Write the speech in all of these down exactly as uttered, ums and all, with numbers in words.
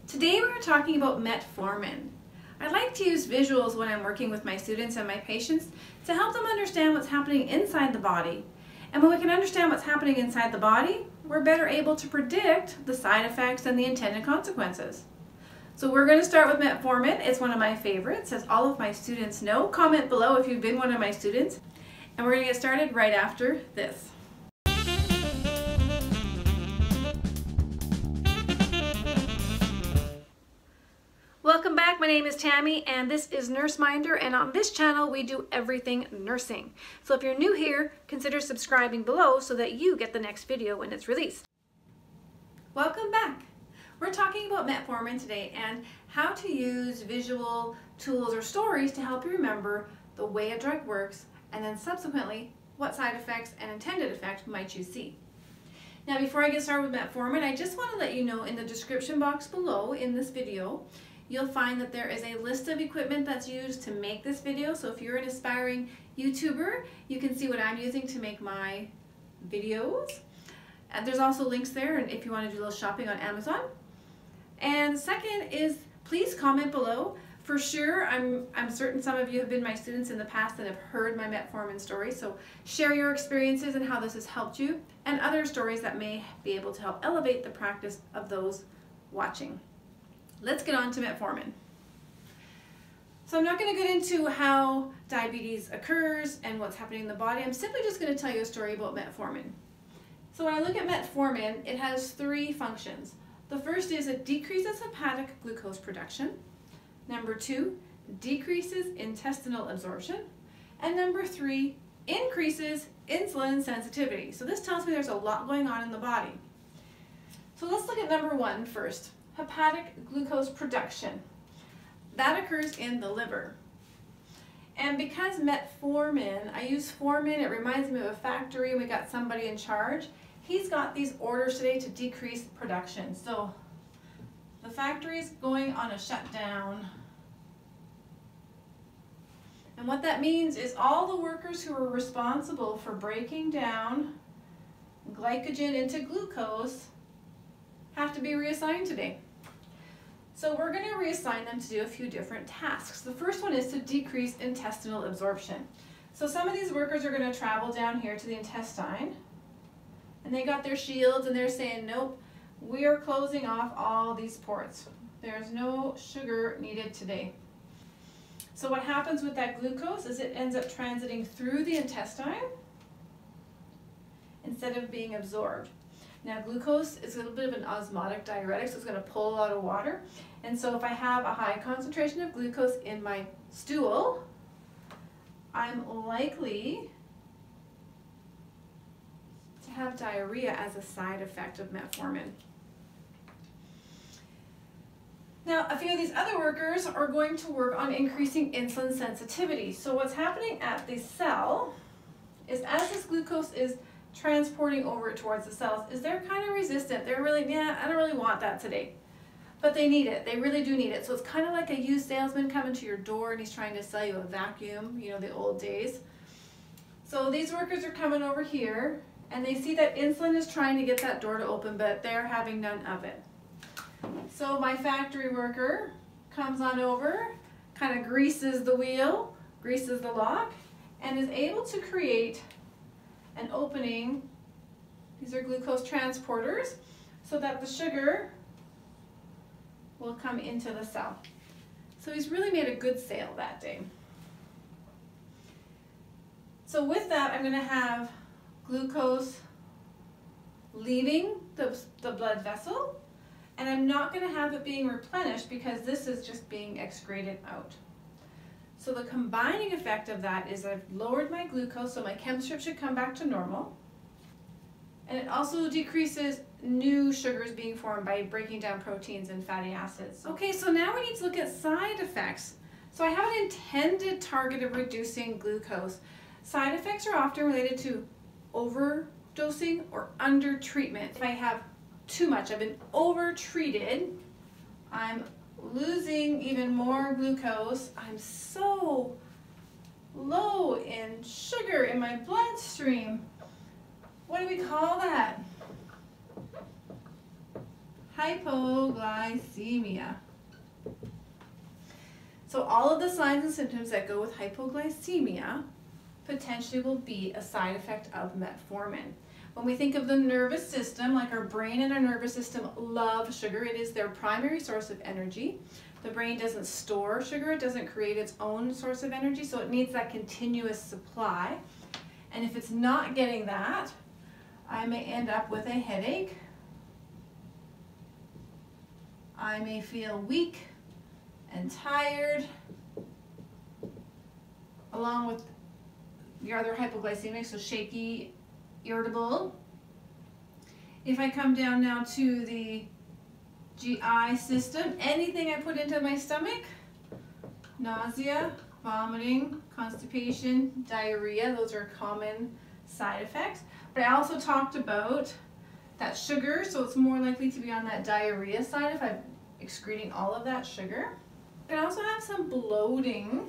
Today we're talking about metformin. I like to use visuals when I'm working with my students and my patients to help them understand what's happening inside the body. And when we can understand what's happening inside the body, we're better able to predict the side effects and the intended consequences. So we're going to start with metformin. It's one of my favorites, as all of my students know. Comment below if you've been one of my students. And we're going to get started right after this. Welcome back. My name is Tammy and this is Nurse Minder, and on this channel we do everything nursing. So if you're new here, consider subscribing below so that you get the next video when it's released. Welcome back. We're talking about metformin today and how to use visual tools or stories to help you remember the way a drug works, and then subsequently what side effects and intended effects might you see. Now before I get started with metformin, I just want to let you know in the description box below in this video you'll find that there is a list of equipment that's used to make this video. So if you're an aspiring YouTuber, you can see what I'm using to make my videos. And there's also links there and if you want to do a little shopping on Amazon. And second is, please comment below. For sure, I'm, I'm certain some of you have been my students in the past and have heard my metformin story. So share your experiences and how this has helped you, and other stories that may be able to help elevate the practice of those watching. Let's get on to metformin. So I'm not going to get into how diabetes occurs and what's happening in the body. I'm simply just going to tell you a story about metformin. So when I look at metformin, it has three functions. The first is it decreases hepatic glucose production. Number two, decreases intestinal absorption. And number three, increases insulin sensitivity. So this tells me there's a lot going on in the body. So let's look at number one first. Hepatic glucose production. That occurs in the liver. And because metformin, I use foreman, it reminds me of a factory, we got somebody in charge. He's got these orders today to decrease production. So the factory's going on a shutdown. And what that means is all the workers who are responsible for breaking down glycogen into glucose have to be reassigned today. So we're going to reassign them to do a few different tasks. The first one is to decrease intestinal absorption. So some of these workers are going to travel down here to the intestine, and they got their shields and they're saying, nope, we are closing off all these ports. There's no sugar needed today. So what happens with that glucose is it ends up transiting through the intestine instead of being absorbed. Now glucose is a little bit of an osmotic diuretic, so it's going to pull a lot of water. And so if I have a high concentration of glucose in my stool, I'm likely to have diarrhea as a side effect of metformin. Now a few of these other workers are going to work on increasing insulin sensitivity. So what's happening at the cell is as this glucose is transporting over it towards the cells, is they're kind of resistant. They're really, yeah, I don't really want that today. But they need it. They really do need it. So it's kind of like a used salesman coming to your door and he's trying to sell you a vacuum, you know, the old days. So these workers are coming over here and they see that insulin is trying to get that door to open, but they're having none of it. So my factory worker comes on over, kind of greases the wheel, greases the lock, and is able to create an opening. These are glucose transporters, so that the sugar will come into the cell. So he's really made a good sale that day. So with that, I'm going to have glucose leaving the, the blood vessel, and I'm not going to have it being replenished because this is just being excreted out. So the combining effect of that is I've lowered my glucose, so my chem strip should come back to normal. And it also decreases new sugars being formed by breaking down proteins and fatty acids. Okay, so now we need to look at side effects. So I have an intended target of reducing glucose. Side effects are often related to overdosing or under treatment. If I have too much, I've been over treated, I'm losing even more glucose, I'm so low in sugar in my bloodstream. What do we call that? hypoglycemia. So all of the signs and symptoms that go with hypoglycemia potentially will be a side effect of metformin. When we think of the nervous system, like our brain and our nervous system love sugar. It is their primary source of energy. The brain doesn't store sugar, it doesn't create its own source of energy, so it needs that continuous supply. And if it's not getting that, I may end up with a headache. I may feel weak and tired, along with your other hypoglycemic, so shaky, irritable. If I come down now to the G I system, anything I put into my stomach, nausea, vomiting, constipation, diarrhea, those are common side effects. But I also talked about that sugar, so it's more likely to be on that diarrhea side if I'm excreting all of that sugar. I also have some bloating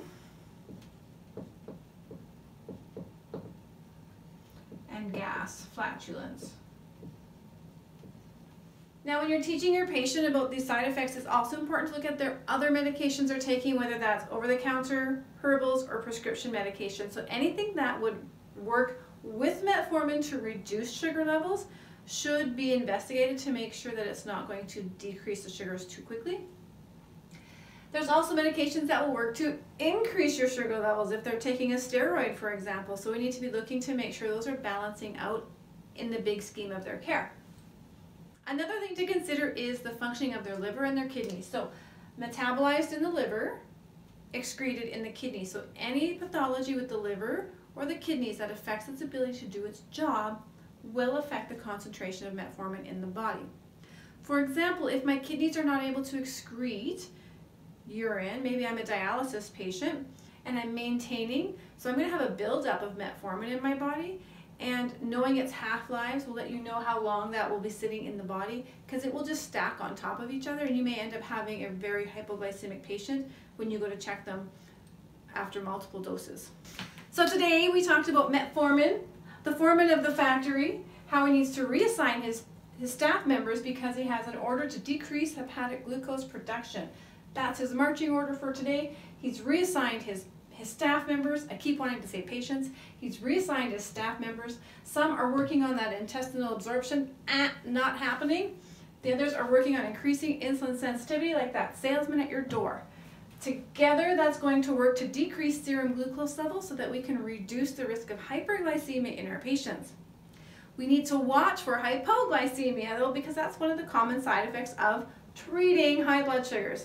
and gas, flatulence. Now, when you're teaching your patient about these side effects, it's also important to look at their other medications they're taking, whether that's over-the-counter, herbals, or prescription medication. So anything that would work with metformin to reduce sugar levels should be investigated to make sure that it's not going to decrease the sugars too quickly. There's also medications that will work to increase your sugar levels if they're taking a steroid, for example. So we need to be looking to make sure those are balancing out in the big scheme of their care. Another thing to consider is the functioning of their liver and their kidneys. So metabolized in the liver, excreted in the kidney. So any pathology with the liver or the kidneys that affects its ability to do its job will affect the concentration of metformin in the body. For example, if my kidneys are not able to excrete urine, maybe I'm a dialysis patient and I'm maintaining, so I'm going to have a buildup of metformin in my body, and knowing its half-lives will let you know how long that will be sitting in the body, because it will just stack on top of each other and you may end up having a very hypoglycemic patient when you go to check them after multiple doses. So today we talked about metformin, the foreman of the factory, how he needs to reassign his, his staff members because he has an order to decrease hepatic glucose production. That's his marching order for today. He's reassigned his, his staff members. I keep wanting to say patients. He's reassigned his staff members. Some are working on that intestinal absorption, ah, not happening. The others are working on increasing insulin sensitivity, like that salesman at your door. Together, that's going to work to decrease serum glucose levels so that we can reduce the risk of hyperglycemia in our patients. We need to watch for hypoglycemia, though, because that's one of the common side effects of treating high blood sugars.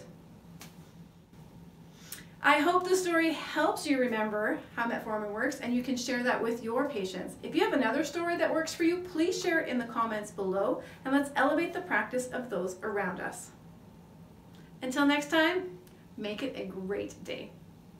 I hope the story helps you remember how metformin works and you can share that with your patients. If you have another story that works for you, please share it in the comments below, and let's elevate the practice of those around us. Until next time, make it a great day.